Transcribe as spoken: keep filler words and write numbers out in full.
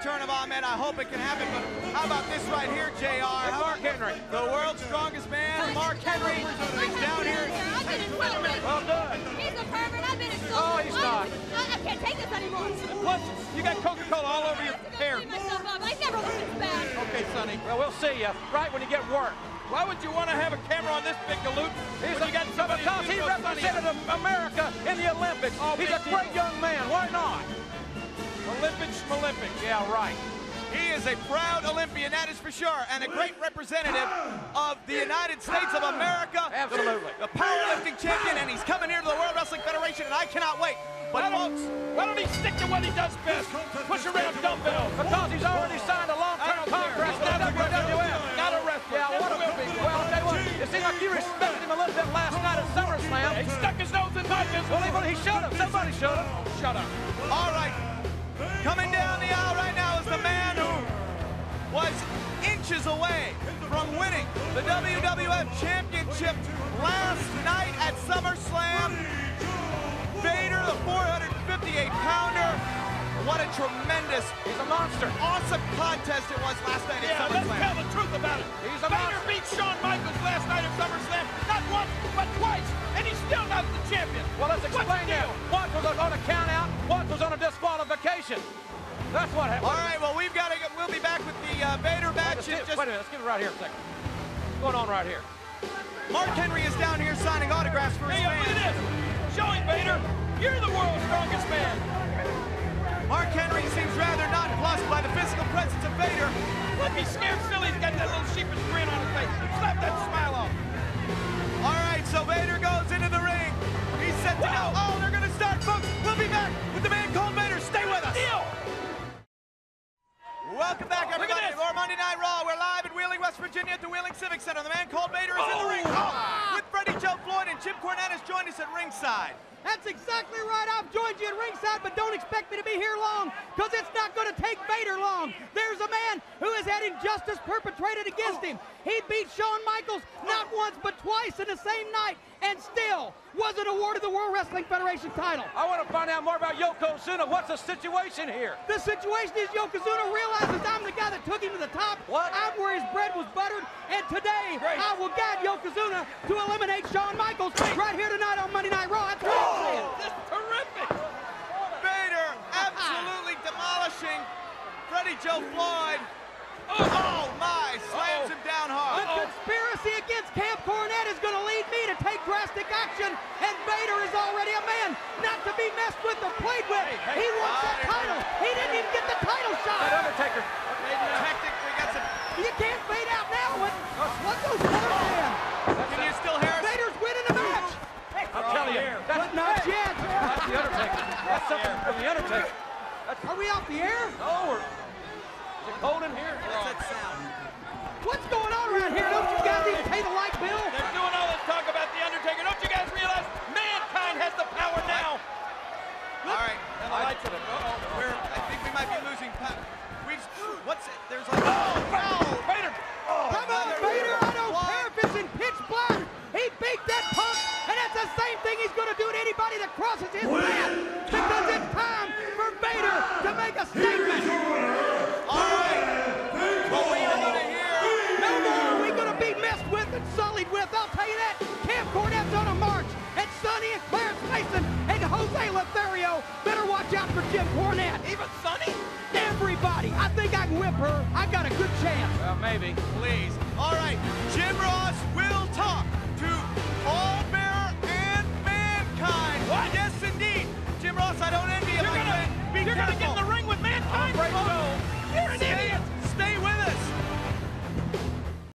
return of Ahmed. I hope it can happen, but how about this right here, J R? Hey, Mark Henry. The world's strongest man, Mark Henry. He's down here. I've been in trouble. Well done. He's a pervert. I've been in school. Oh, he's not. I, I can't take this anymore. Plus, you got Coca-Cola all over your hair. I myself up. I never looked this bad. Okay, Sonny. Well, we'll see you right when you get work. Why would you want to have a camera on this big galoot? He's when a, you got somebody because he represented America in the Olympics. Oh, he's a great young man. Why not? Olympic schmolympic. Yeah, right. He is a proud Olympian, that is for sure, and a great representative of the United States of America. Absolutely. The powerlifting champion, and he's coming here to the World Wrestling Federation, and I cannot wait. But why don't, why don't he stick to what he does best? Push around dumbbells. Because he's already signed a long-term contract with the W W F. Not a wrestler. Yeah, what a big. Well, I'll tell you what, it seemed like you respected him a little bit last night at SummerSlam. He stuck his nose in my business. Well, he, he should have. Somebody should have. Shut up. All right, coming down the aisle right now is the man who was inches away from winning the W W F Championship last night at SummerSlam. Vader, the four hundred fifty-eight pounder. What a tremendous, he's a monster. Awesome contest it was last night at yeah, SummerSlam. Let's tell the truth about it. He's a Vader monster. beat Shawn Michaels last night at SummerSlam, not once, but twice, and he's still not the champion. Well, let's explain that. Once was on a count out, once was on a disqualification. That's what happened. All right, well, we've got to, we'll be back with the uh, Vader match. Wait, Just... wait a minute, let's get it right here a second. What's going on right here? Mark Henry is down here signing autographs for his Hey, look fans. at this. Showing Vader, you're the world's strongest man. Mark Henry seems rather nonplussed by the physical presence of Vader. Look, he's scared silly. He's got that little sheepish grin on his face. Slap that smile off. All right, so Vader goes into the ring. He's set to go. Oh, they're going to start, folks. We'll be back with the man called Vader. Stay with us. Deal. Welcome back, everybody, to our Monday Night Raw. We're live at Wheeling, West Virginia at the Wheeling Civic Center. The man called Vader is in the ring. Oh, with Freddie Joe Floyd, and Jim Cornette has joined us at ringside. That's exactly right. I've joined you at ringside, but don't expect me to be here long, because it's not going to take Vader long. There's a man who has had injustice perpetrated against him. He beat Shawn Michaels not once, but twice in the same night, and still wasn't awarded the World Wrestling Federation title. I want to find out more about Yokozuna. What's the situation here? The situation is Yokozuna realizes I'm the guy that took him to the top. What? I'm where his bread was buttered, and today Great. I will guide Yokozuna to eliminate Shawn Michaels right here tonight on Monday Night Raw. That's what I'm saying. This is terrific. Vader absolutely demolishing Freddie Joe Floyd. Oh, oh my, slams Uh-oh. him down hard. The conspiracy against Camp Cornette is going to lead me to take drastic action, and Vader is already a man not to be messed with or played with. Hey, hey, he wants that uh, title. He didn't even get the title That shot. Undertaker. Technically got some... You can't fade out now. What, what goes forward, man? Can you still hear us? Vader's winning the match. I'm telling you, that's, But not yet. that's the Undertaker. That's something from the Undertaker. That's, Are we off the air? no, we're, is it cold in here? What's going on around here? Don't you guys even pay the light bill? They're doing all this talk about the Undertaker. Don't you guys realize mankind has the power now? All right. And the lights are the. Uh-oh. We're, I think we might be losing time. We've, what's it? There's like, oh, no. Vader. Oh, Come on, another Vader. I don't one. care if it's in pitch black. He beat that punk, and that's the same thing he's going to do to anybody that crosses his path. Because it's time for Vader to make a statement. All right. What we are going to hear. No more are we going to be messed with and sullied with. I'll tell you that. Camp Cornette's on a march, and Sonny and Clarence Mason and Jose Lothario better watch out for Jim Cornette. Even Sonny? Everybody. I think I can whip her. I got a good chance. Well, maybe. Please. All right. Jim Ross will talk to Paul Bearer and Mankind. What? Yes, indeed. Jim Ross, I don't envy you, You're my gonna, friend. Be you're careful. gonna get